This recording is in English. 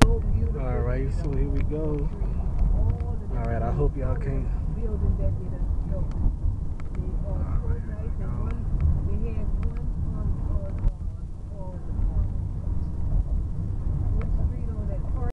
Alright, so here we go. Alright, I hope y'all can.